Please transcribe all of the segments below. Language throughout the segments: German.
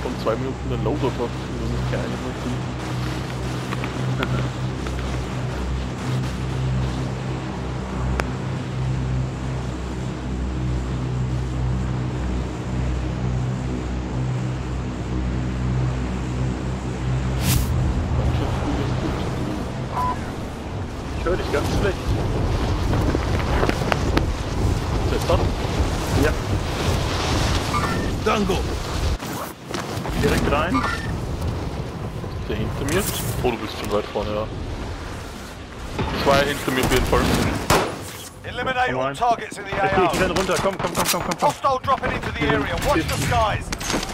von 2 Minuten den Loadout macht. Das ist keine Minuten. Ich höre dich ganz schlecht. Ist das dran? Ja. Dango! Direkt rein. Der hinter mir? Oh, du bist schon weit vorne, ja. 2 hinter mir auf jeden Fall. Eliminate all targets in the Okay, ich AO. renn runter. Komm. Hostile dropping into the area. Watch the skies.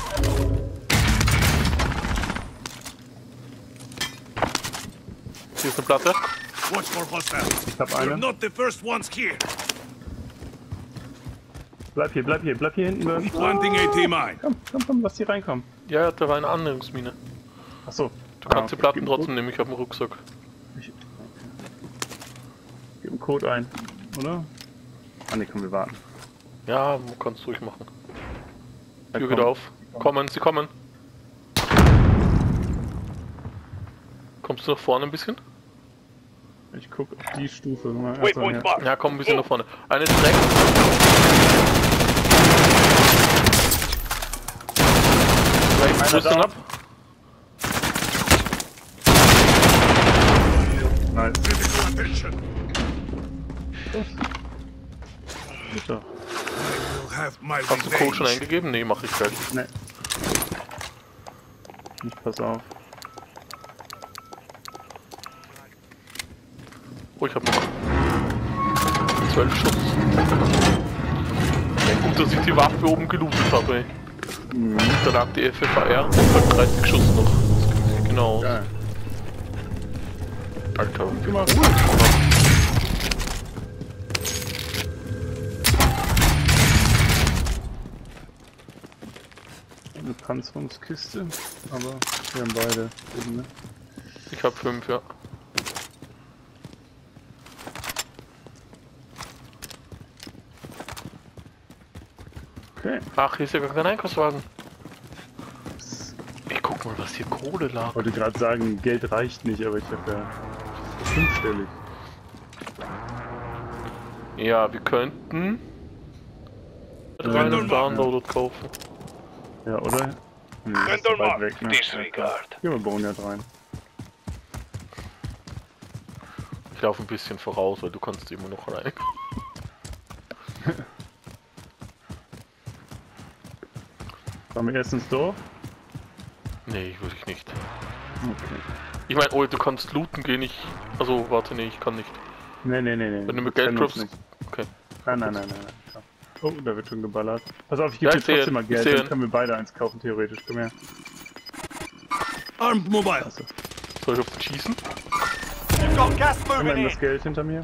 Hier ist eine Platte. Watch for hostiles. Ich hab You're eine. not the first ones here. Bleib hier hinten. Bird. Planting AT mine. Komm, lass die reinkommen. Ja, da war eine Annäherungsmine. Achso. Du kannst die Platten trotzdem nehmen, ich habe einen Rucksack. Gib einen Code ein, oder? Ah ne, komm, wir warten. Ja, kannst du ruhig machen. Ja, Tür komm. geht auf. Kommen, sie kommen. Kommst du nach vorne ein bisschen? Ich guck auf die Stufe. Waypoint mark. Ja, komm ein bisschen nach vorne. Eine ist rechts. Rechts, Rüstung ab. Nice. Critical attention. Bitte. You'll have my Hast du Code schon revenge. eingegeben? Nee, mach ich gleich. Ne. Ich pass auf. Oh, ich hab noch 12 Schuss. Ja, gut, dass ich die Waffe oben gelootet habe, ey. Da lag die FFAR und halt 30 Schuss noch. Das ging genau aus. Geil. Alter, wie Mal cool. Eine Panzerungskiste, aber wir haben beide eben, ne? Ich hab 5, ja. Okay. Ach, hier ist ja gar kein Einkaufswagen. Ich guck mal, was hier Kohle lag. Ich wollte gerade sagen, Geld reicht nicht, aber ich habe ja 5-stellig. Ja, wir könnten reinen Downloaded kaufen. Ja, oder? Nee, das ist Random weit mark. weg, ne? Disregard. Gehen wir Boneyard rein. Ich laufe ein bisschen voraus, weil du kannst immer noch rein. Fahren wir erst ins Dorf? Nee, würde ich nicht. Okay. Ich meine, oh, du kannst looten gehen, ich... Also, warte, nee, ich kann nicht. Nee. Wenn du mit Wir Geld können uns droppst... nicht. Okay. Nein. Oh, da wird schon geballert. Pass auf, ich Ja, gebe ich dir sehe trotzdem mal ihn, Geld, ich sehe dann ihn. können wir beide eins kaufen, theoretisch. Komm her. Armed mobile. Achso. Soll ich auf den schießen? You've got gas Immerhin moving das in. Geld hinter mir.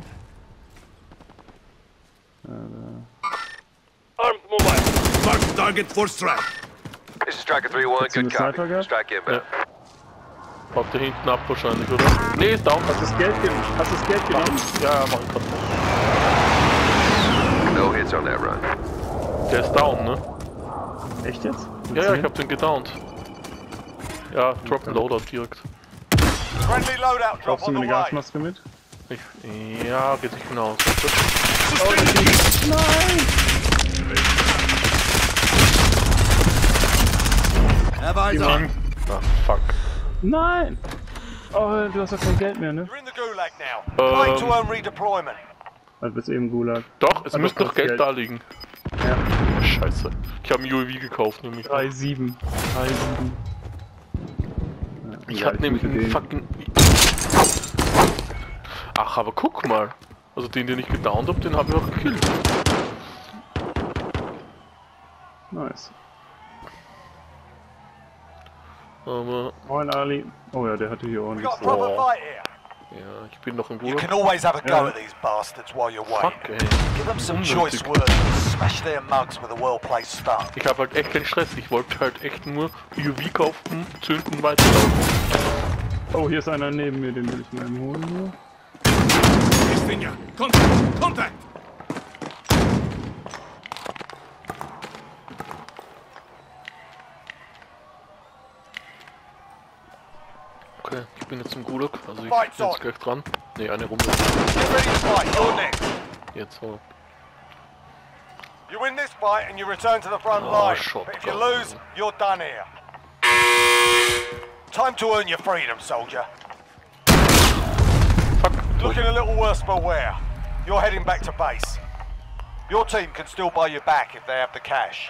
Armed mobile. Mark target for strike. This is Striker 3-1, Hast du eine good copy. Sniper gehabt? Strike inbound. Haut der hinten ab wahrscheinlich, oder? Nee, ist down. Hast du das Geld genommen? Ja, mach ich grad. No hits on that run. Der ist down, ne? Echt jetzt? Ja, ich hab den gedownt. Ja, drop and Loadout direkt. Friendly loadout drop Brauchst du on the eine way. Gasmaske mit? Ja, geht sich genau aus. Have eyes on. Ah, fuck. Nein! Oh, du hast doch kein Geld mehr, ne? You're in the gulag now. Trying to earn redeployment. Also bis eben Gulag. Doch, es Ah, müsste doch, noch Geld Geld. da liegen. Ja. Oh, scheiße. Ich habe einen UAV gekauft, nämlich. 3,7. 3,7. Ich hatte nämlich einen fucking... Ach, aber guck mal. Also den ich gedownt hab, den habe ich auch gekillt. Nice. Aber... Moin Ali. Oh ja, der hatte hier We ordentlich. got a proper fight here. Ja, ich bin noch im You Gulag. can always have a go Yeah. at these bastards while you're Fuck, waiting. ey. Give them some Unnötig. choice words and smash their mugs with a well-placed stun. Ich habe halt echt keinen Stress. Ich wollte halt echt nur UAV kaufen, zünden, weiterlaufen. Oh, hier ist einer neben mir, den will ich mal eben holen. His finger. Contact. Contact. Okay, ich bin jetzt im Gulag, also ich Fight bin jetzt on. gleich dran. Ne, eine Runde. Get ready to fight. You're next. Jetzt so. You win this fight and you return to the front Oh, line. shotgun. But if you lose, you're done here. Time to earn your freedom, soldier. Fuck. Looking a little worse for wear. You're heading back to base. Your team can still buy you back if they have the cash.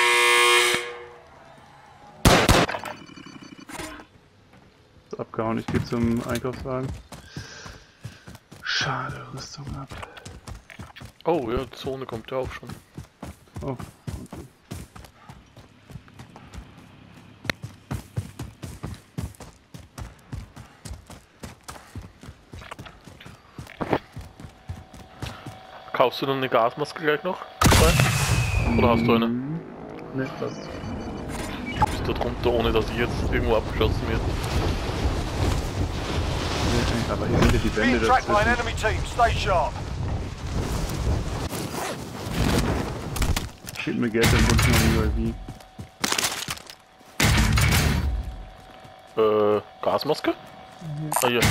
Ist abgehauen, ich gehe zum Einkaufswagen. Schade, Rüstung ab. Oh ja, die Zone kommt ja auch schon. Oh, okay. Kaufst du dann eine Gasmaske gleich noch? Oder hast du eine? Ne, passt. Du bist da drunter, ohne dass ich jetzt irgendwo abgeschossen werde. Nee, aber hier sind ja die Being Wände tracked by an dazwischen. enemy team. Stay sharp. Gib mir Geld, dann holst du noch ein UAV. Gasmaske? Ah, hier.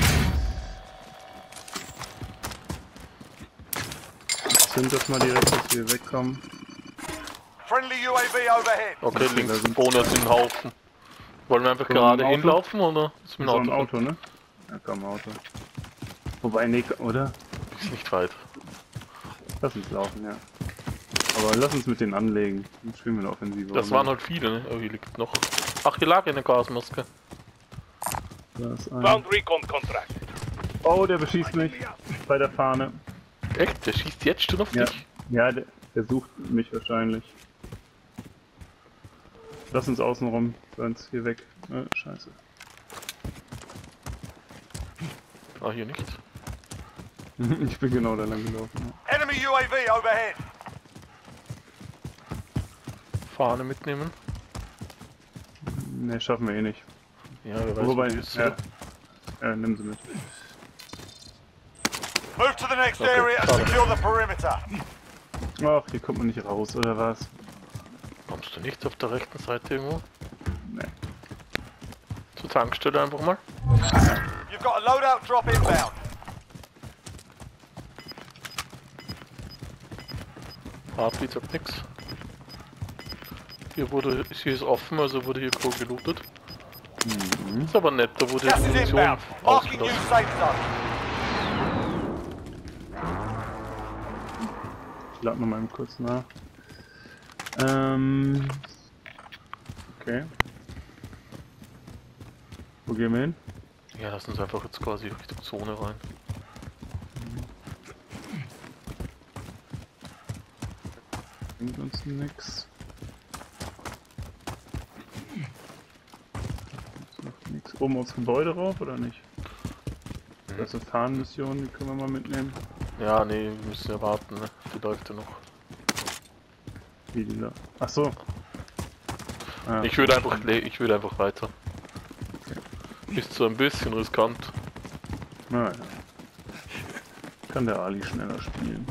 Zünd das mal direkt, dass wir wegkommen. Friendly UAV overhead. Okay, Okay, links da sind- vorne sind ein Haufen. Wollen wir einfach So, gerade ein Auto? hinlaufen oder ist mit So dem ein Auto? Auto, ne? Ja, komm, Auto. Wobei, nee, oder? Ist nicht weit. Lass uns laufen, ja. Aber lass uns mit denen anlegen. Dann spielen wir eine Offensive. Das waren halt viele, ne? Oh, hier liegt noch. Ach, hier lag eine Gasmaske. Da ist ein. Found recon contract. Oh, der beschießt mich. Bei der Fahne. Echt? Der schießt jetzt schon auf Ja, dich? ja der sucht mich wahrscheinlich. Lass uns außen rum, sonst hier weg. Scheiße. Ah, hier nicht. Ich bin genau da lang gelaufen. Ja. Enemy UAV overhead. Fahne mitnehmen. Ne, schaffen wir eh nicht. Ja, wer weiß, Wobei, wo die ist. ja. Nimm sie mit. Move to the next Okay, area and schade. secure the perimeter. Ach, hier kommt man nicht raus, oder was? Kommst du nicht auf der rechten Seite irgendwo? Ne. Zur Tankstelle einfach mal. You've got a loadout drop inbound. Heartbeat sagt nix. Hier ist offen, also wurde hier grob gelootet. Ist aber nett, da wurde Gas die is Munition inbound. Marking new ausgelassen. safe zone. Ich lade noch mal kurz nach. Okay. Wo gehen wir hin? Ja, lass uns einfach jetzt quasi Richtung Zone rein. Bringt uns nix. Ist noch nix. Oben aufs Gebäude rauf oder nicht? Das ist eine Fahnenmission, die können wir mal mitnehmen. Ja, nee, wir müssen ja warten, ne? Die läuft ja noch. Wie die da. Ach so. Ah, Ich würde einfach weiter. Ist so ein bisschen riskant. naja. Kann der Ali schneller spielen.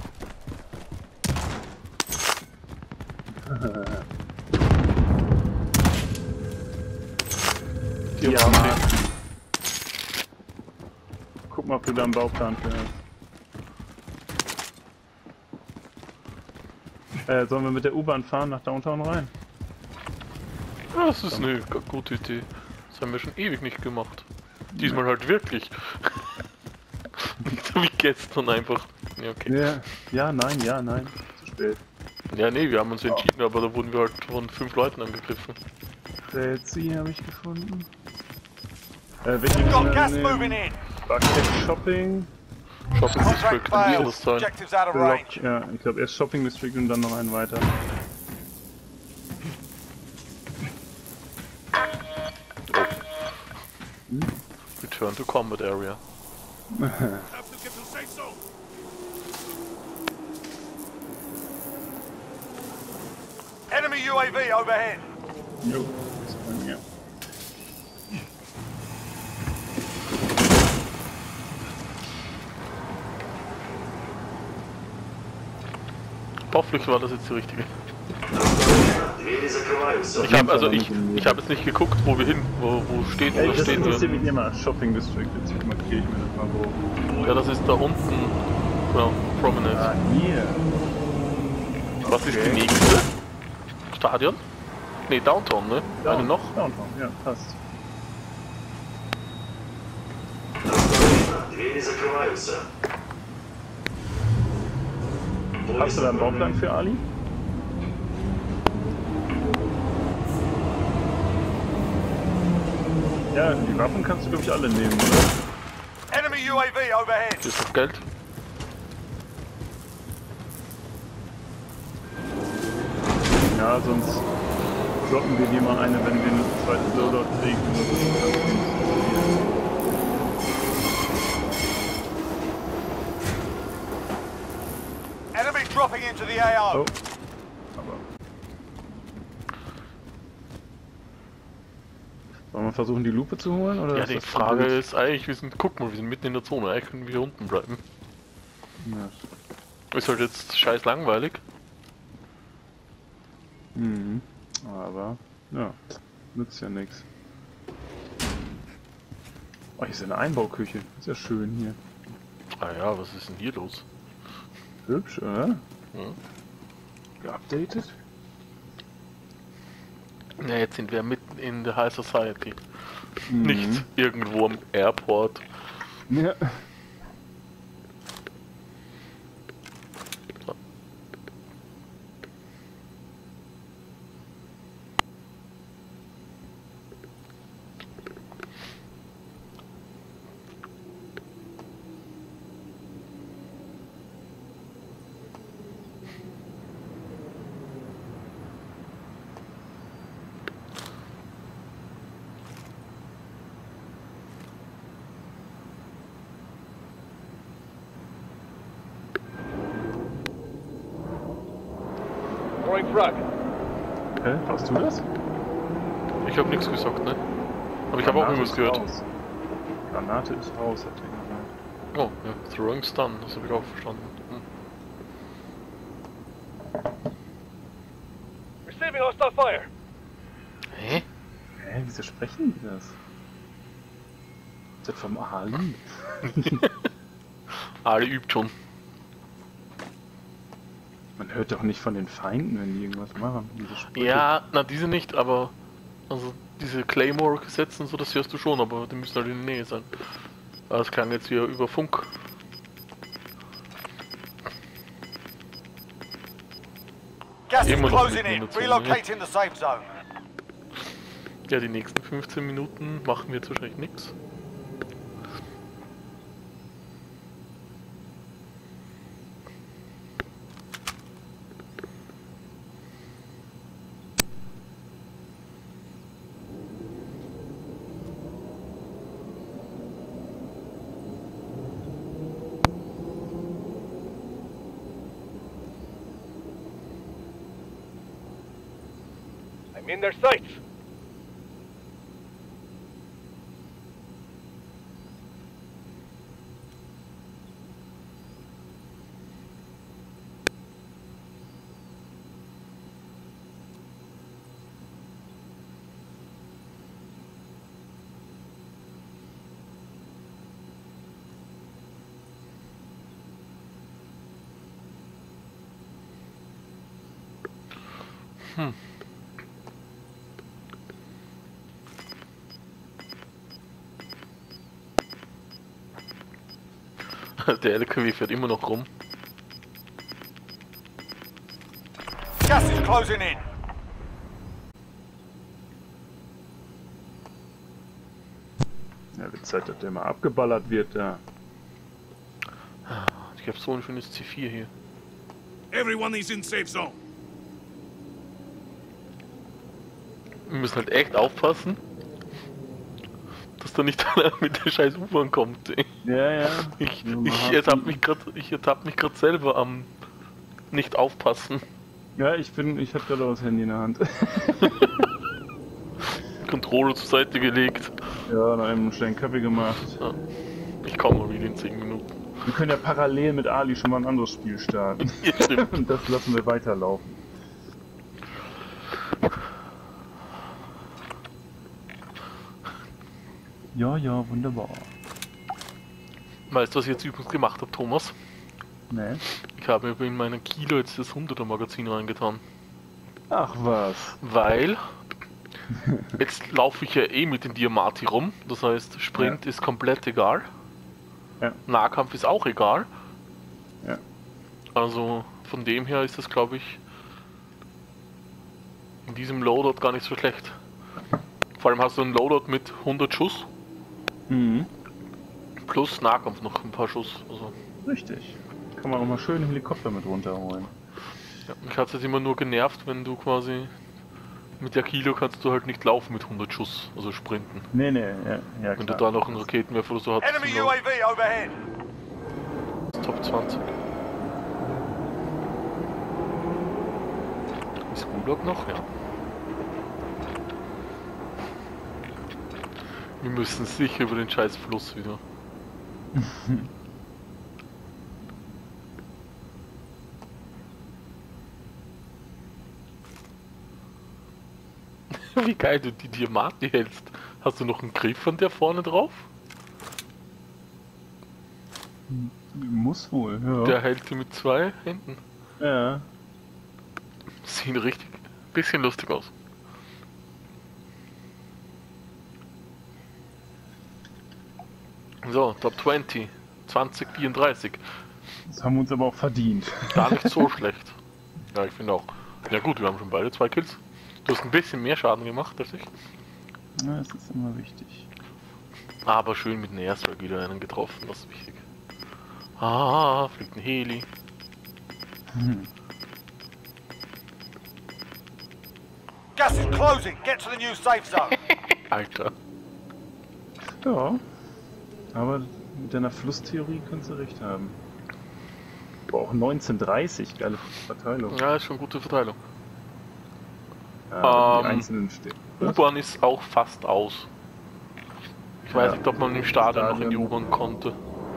Hier Ja, haben Mann. wir- Guck mal, ob du da einen Bauplan für hast. Sollen wir mit der U-Bahn fahren nach Downtown rein? Ja, das ist eine gute Idee. Das haben wir schon ewig nicht gemacht. Diesmal halt wirklich. Nicht so wie gestern einfach. Ja, okay. Ja, nein, zu spät. Ja, nee, wir haben uns entschieden, aber da wurden wir halt von 5 Leuten angegriffen. Betsy habe ich gefunden. Welche Got gas nehmen wir? moving in. Bucket Shopping. Shopping Contract District kann failed. alles sein. Objectives out of range. Block, ja, ich glaube erst Shopping District und dann noch einen weiter. Return to Combat Area. Have to get to safe zone. Enemy UAV overhead. Jo, ist bei mir. Hoffentlich war das jetzt die richtige. Ich habe also ich habe jetzt nicht geguckt, wo wir hin, wo steht, Ey, wo das stehen interessiert wir. mich immer. Shopping District. Jetzt markiere ich mir das mal wo. Ja, das ist da unten. Ja, Promenade. Ah, hier. Was ist die nächste? Stadion? Ne, Downtown, ne? Eine noch? Downtown, ja, passt. Hast du da einen Bauplan für Ali? Ja, die Waffen kannst du, glaube ich, alle nehmen, oder? Enemy UAV overhead. Hier ist das Geld. Ja, sonst droppen wir dir mal eine, wenn wir eine zweite Loadout kriegen. Enemy dropping into the AO. Oh. Aber. Sollen wir versuchen, die Lupe zu holen? Oder Ja, ist die das Frage blöd? ist eigentlich, guck mal, wir sind mitten in der Zone, eigentlich können wir hier unten bleiben. Ja. Ist halt jetzt scheiß langweilig. Mhm. Aber, ja, nützt ja nichts. Oh, hier ist eine Einbauküche. Ist ja schön hier. Ah ja, was ist denn hier los? Hübsch, oder? Ja. Geupdatet? Ja, jetzt sind wir mitten in der High Society. Nicht irgendwo am Airport. Ja. Throwing frag. Hä? Warst du das? Ich habe nichts gesagt, ne? Aber ich habe auch Granate irgendwas ist gehört. raus. Granate ist raus, hat er gesagt. Oh, ja, Throwing Stun, das habe ich auch verstanden. Receiving hostile fire. Hä? Hä, wieso sprechen die das? Ist das vom Ali? Ali übt schon. Man hört doch nicht von den Feinden, wenn die irgendwas machen. Diese Sprüche. Ja, na diese nicht, aber also diese Claymore-Gesetze und so, das hörst du schon, aber die müssen halt in der Nähe sein. Aber das klang jetzt hier über Funk. Gas is Immer noch closing mitten in in. der Zone, Relocating the safe zone. Ja, die nächsten 15 Minuten machen wir jetzt wahrscheinlich nichts. I'm in their sights. Der LKW fährt immer noch rum. Gas is closing in. Ja, wird Zeit, dass der mal abgeballert wird, ja. Ich habe so ein schönes C4 hier. Everyone is in safe zone. Wir müssen halt echt aufpassen, dass da nicht einer mit der scheiß U-Bahn kommt. Ey. Ja, ja. Ich Ja, ertappe mich gerade selber am nicht aufpassen. Ja, ich hab gerade auch das Handy in der Hand. Controller zur Seite gelegt. Ja, noch einen schnellen Kaffee gemacht. Ja. Ich komme mal wieder in 10 Minuten. Wir können ja parallel mit Ali schon mal ein anderes Spiel starten. Ja, stimmt. Und das lassen wir weiterlaufen. Ja, ja, wunderbar. Weißt du, was ich jetzt übrigens gemacht habe, Thomas? Ne? Ich habe mir in meinen Kilo jetzt das 100er Magazin reingetan. Ach was. Weil jetzt laufe ich ja eh mit den Diamati rum. Das heißt, Sprint ist komplett egal. Ja. Nahkampf ist auch egal. Ja. Also von dem her ist das, glaube ich, in diesem Loadout gar nicht so schlecht. Vor allem hast du einen Loadout mit 100 Schuss Mhm. plus Nahkampf noch ein paar Schuss. Also, Richtig. Kann man auch mal schön im Helikopter mit runterholen. ja, mich hat es jetzt immer nur genervt, wenn du quasi mit der Kilo kannst du halt nicht laufen mit 100 Schuss, also sprinten. Nee, nee, ja, ja Wenn du klar. da noch einen Raketenwerfer oder so hast, Enemy dann UAV overhead. Top 20. Ist Gulag noch? Ja. Wir müssen sicher über den scheiß Fluss wieder. Wie geil du die Diamati hältst. Hast du noch einen Griff von der vorne drauf? Muss wohl, ja. Der hält die mit 2 Händen. Ja. Sieht richtig bisschen lustig aus. So, Top 20. 2034. Das haben wir uns aber auch verdient. Gar nicht so schlecht. Ja, ich finde auch. Ja gut, wir haben schon beide 2 Kills. Du hast ein bisschen mehr Schaden gemacht als ich. Ja, das ist immer wichtig. Aber schön mit einem Airstrike wieder einen getroffen, das ist wichtig. Ah, fliegt ein Heli. Gas is closing. Get to the new safe zone. Alter. Ja. Aber mit deiner Flusstheorie kannst du recht haben. Aber auch 1930, geile Verteilung. Ja, ist schon gute Verteilung. Ja, die einzelnen Städte. U-Bahn ist auch fast aus. Ich weiß Ja. nicht, ob man im Stadion noch in die Stadion. U-Bahn konnte.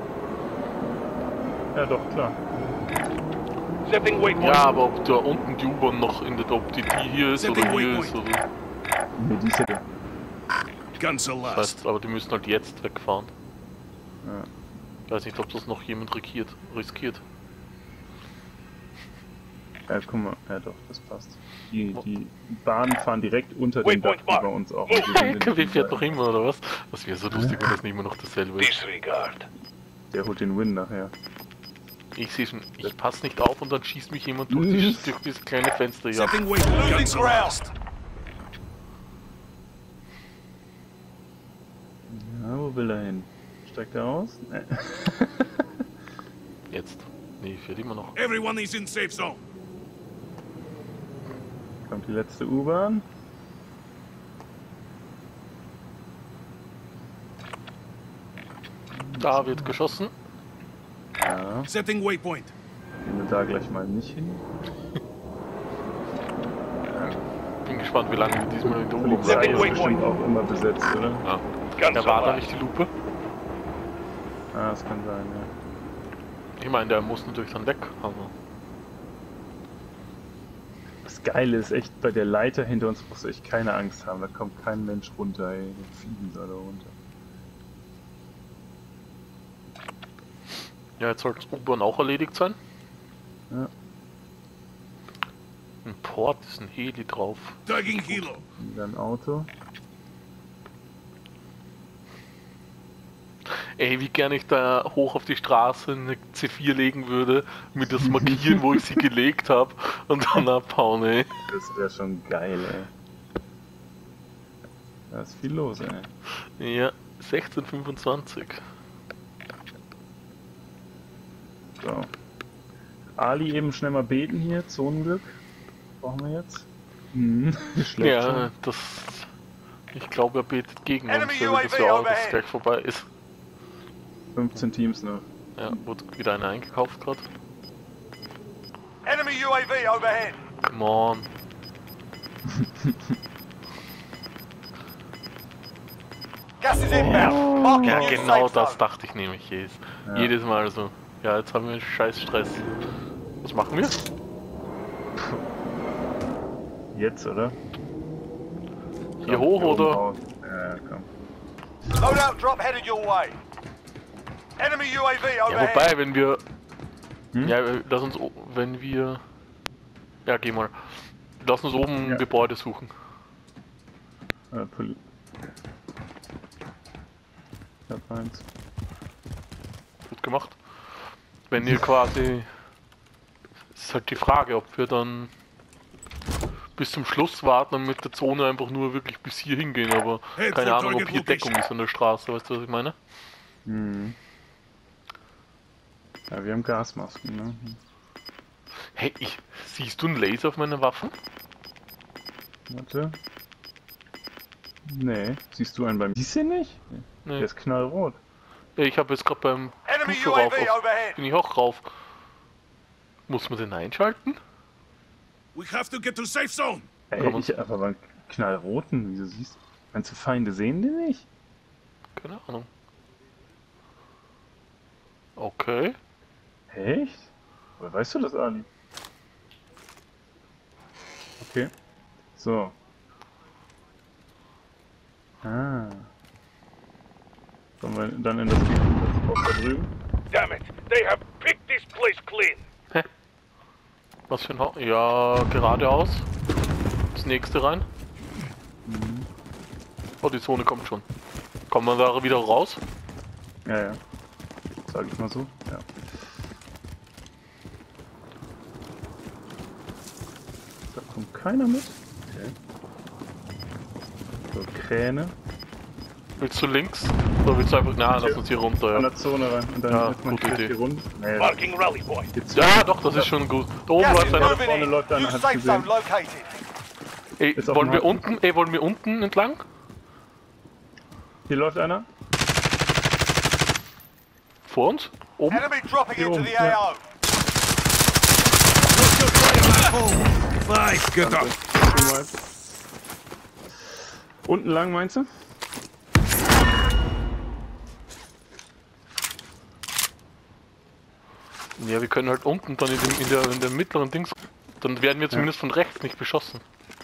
Ja, doch, klar. Setting waypoint. Ja, aber ob da unten die U-Bahn noch in der, ob die hier ist oder Setting hier waypoint. ist oder. Nee, die ist ja. Guns are Das lost. heißt, aber die müssen halt jetzt wegfahren. Ja. Ich weiß nicht, ob das noch jemand riskiert. Ja, guck mal, ja doch, das passt. Die Bahnen fahren direkt unter dem Dach Waypoint wie mark. bei uns auch. Der LKW fährt noch immer, oder was? Das wäre so lustig, wenn das nicht immer noch dasselbe ist. Disregard. Der holt den Win nachher. Ich sehe schon, ich passe nicht auf und dann schießt mich jemand durch dieses kleine Fenster hier ab. Setting waypoint. Losing Guns are ground. lost. Ja, wo will er hin? Steigt er aus? Nee. Jetzt. Nee, fährt immer noch. Everyone is in safe zone. Kommt die letzte U-Bahn. Da wird geschossen. Ja, Setting waypoint. gehen wir da gleich mal nicht hin. Bin gespannt, wie lange wir diesmal in der U-Bahn Polizei bleiben. ist bestimmt auch immer besetzt, oder? Ja. Guns Der war are da lost. nicht die Lupe. Ah, das kann sein, ja. Ich meine, der muss natürlich dann weg. Also. Das Geile ist echt, bei der Leiter hinter uns brauchst du echt keine Angst haben. Da kommt kein Mensch runter, ey. Die fliegen da runter. Ja, jetzt sollte das U-Bahn auch erledigt sein. Ja. Ein Port ist ein Heli drauf. Tagging Hilo. Wieder ein Auto. Ey, wie gerne ich da hoch auf die Straße eine C4 legen würde, mit das Markieren, wo ich sie gelegt habe und dann abhauen, ey. Das wäre schon geil, ey. Da ist viel los, ey. Ja, 1625. So. Ali eben schnell mal beten hier, Zonenglück. Brauchen wir jetzt? Hm, schlecht Ja, schon. das. Ich glaube, er betet gegen uns, Enemy er will das UAV ja auch, dass overhead. es gleich vorbei ist. 15 Teams noch. Ja, wurde wieder einer eingekauft gerade. Enemy UAV overhead. Come on. Gas is inbound. Marking Ja, new genau safe das zone. dachte ich nämlich jedes, Ja. jedes Mal so. Ja, jetzt haben wir scheiß Stress. Was machen wir? Jetzt, oder? Hier hoch, oben oder? raus. Ja, komm. Loadout drop headed your way. Enemy UAV Ja, overhead. wobei, wenn wir... Ja, lass uns... Wenn wir... Ja, geh mal. Lass uns oben Ja. ein Gebäude suchen. Ich hab eins. Gut gemacht. Wenn ihr quasi... Ist halt die Frage, ob wir dann bis zum Schluss warten und mit der Zone einfach nur wirklich bis hier hingehen, aber Hey, keine full Ahnung, ob target hier location. Deckung ist an der Straße, weißt du, was ich meine? Hm. Ja, wir haben Gasmasken, ne? Hey, siehst du einen Laser auf meiner Waffe? Warte. Nee, siehst du einen beim... Siehst du ihn nicht? Nee. Der ist knallrot. Ja, ich habe jetzt gerade beim Enemy Stufe rauf, UAV overhead. bin ich auch rauf. Muss man den einschalten? We have to get to safe zone. Ey, Kann man- ich aber beim knallroten, wieso siehst du? Meinst du, Feinde sehen den nicht? Keine Ahnung. Okay. Echt? Woher weißt du das, Ali? Okay. So. Ah. Kommen wir dann in das Gebiet da drüben? Damn it! They have picked this place clean. Was für ein Haus? Ja, geradeaus. Das nächste rein. Oh, die Zone kommt schon. Kommen wir da wieder raus? Ja, ja. Sag ich mal so. Ja. Da kommt keiner mit. Okay. So, Kräne. Willst du links? Oder willst du einfach... Na, lass uns hier runter, An ja. der Zone rein. Und dann Ja, ist man gute durch Idee. die Runde. Nee, Marking rally point. geht's Ja, doch, das ist schon gut. Da oben Gas läuft is einer. moving vorne in. läuft einer, New hat's safe gesehen. zone located. Ey, Ist auf wollen dem wir Haken. unten... Ey, wollen wir unten entlang? Hier läuft einer. Vor uns? Oben? Enemy dropping Hier into oben, the ja. AO. Fight, get up. Unten lang, meinst du? Ja, wir können halt unten dann in der mittleren Dings... Dann werden wir zumindest von rechts nicht beschossen.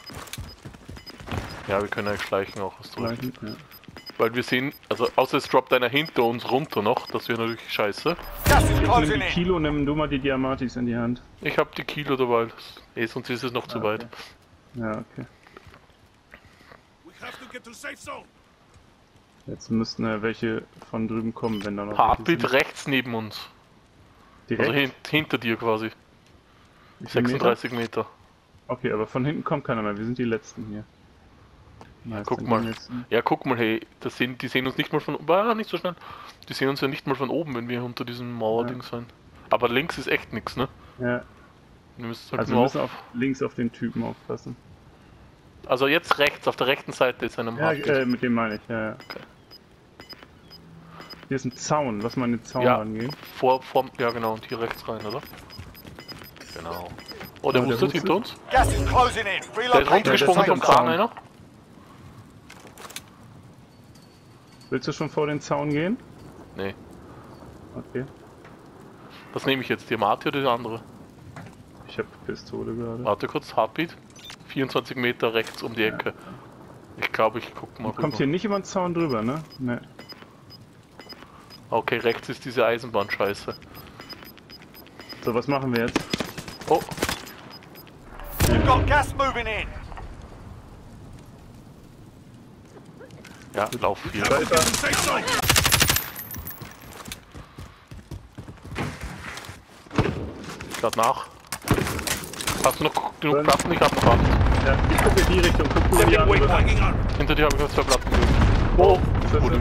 Ja, wir können eigentlich schleichen auch, hast du recht. Ja. Weil wir sehen, also außer es droppt einer hinter uns runter noch, das wäre natürlich scheiße. Gas is Nimm closing die in. Kilo, nimm du mal die Diamatis in die Hand. Ich hab die Kilo dabei, sonst ist es noch zu weit. Ja, okay. We have to get to safe zone. Jetzt müssten ja welche von drüben kommen, wenn da noch Heartbeat welche rechts neben uns, sind. also Direkt? hinter dir quasi, Wie viel Meter? 36 Meter. Okay, aber von hinten kommt keiner mehr, wir sind die Letzten hier. Guck mal. Ja, guck mal, hey, die sehen uns nicht mal von... nicht so schnell. Die sehen uns ja nicht mal von oben, wenn wir unter diesem Mauerding sein. Aber links ist echt nichts, ne? Ja, Wir müssen halt also wir nur müssen links auf den Typen aufpassen. Also jetzt rechts, auf der rechten Seite ist einer am Ja, Heartbeat. mit dem meine ich, ja, ja. Okay. Hier ist ein Zaun, lass mal an den Zaun Ja, rangehen. ja genau, und hier rechts rein, oder? Genau. Oh, der Oh, der hustet hustet. hinter uns. Gas is closing in. Der ist Relocate runtergesprungen der vom ist Kran, am einer. Willst du schon vor den Zaun gehen? Nee, Okay. das nehme ich jetzt, die Marti oder die andere? Ich habe Pistole gerade. Warte kurz, Heartbeat. 24 Meter rechts um die Ecke. Ich glaube, ich guck mal Kommt rüber. hier nicht über den Zaun drüber, ne? Ne. Okay, rechts ist diese Eisenbahnscheiße. So, was machen wir jetzt? Oh, You've got gas moving in. ja, lauf hier. Have to get to safe zone. Ich lad nach. Hast du noch genug Dann- Platten? Ich hab noch 8. Ja, ich gucke in die Richtung, guck du in die andere. Marking up. Hinter dir habe ich noch 2 Platten. Oh, Das gut. ist-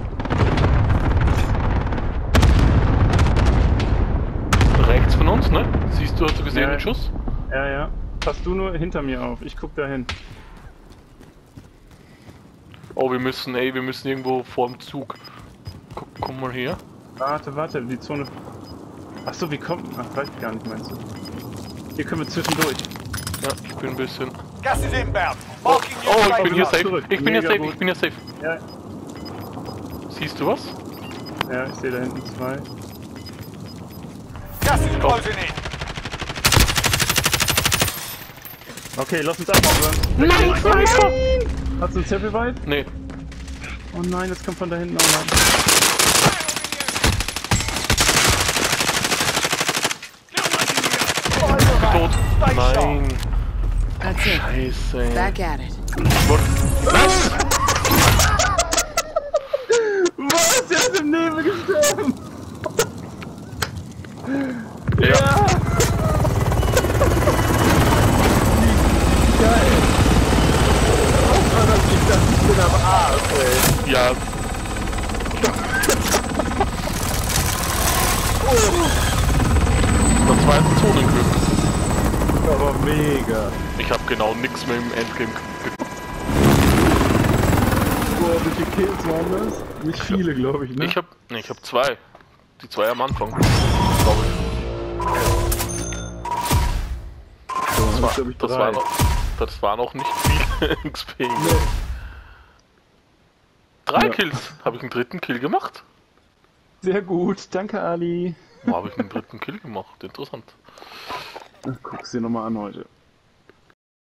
Rechts von uns, ne? Siehst du, hast du gesehen Ja. den Schuss? Ja, ja. Pass du nur hinter mir auf, ich guck dahin. Oh, wir müssen irgendwo vor dem Zug. Guck mal hier. Warte, die Zone. Achso, wie kommt. Ach, weiß ich gar nicht, meinst du? Hier können wir zwischendurch. Ja, ich bin ein bisschen. Gas is inbound. Marking new Oh, ich safe bin hier zone. safe. zurück. Ich bin hier Mega safe, gut. ich bin hier safe. Ja, Siehst du was? ja, ich sehe da hinten 2. Gas is closing in. Okay, lass uns abhauen. Nein, Sniper! Hast du ein Zirkelweit? Nee. Oh nein, jetzt kommt von da hinten auch noch. Tot. Stay sharp. Nein. That's it. Scheiße. Back at it. Was? Was? Der ist im Nebel gestorben! Ja. Geil! Oh, das ich dachte, ich bin am Arsch, ey. Ja. Das war ein Zonenglück. Aber mega. Ich habe genau nichts mehr im Endgame gekriegt. Boah, wie viele Kills waren das? Nicht viele, glaube ich, ne? Ich hab 2. Die 2 am Anfang. Glaube ich. so, jetzt hab ich drei. Das war noch nicht viel XP. Nee. 3 Ja. Kills. Habe ich einen dritten Kill gemacht? Sehr gut, danke Ali. Wo habe ich einen dritten Kill gemacht? Interessant. Guck's dir nochmal an heute.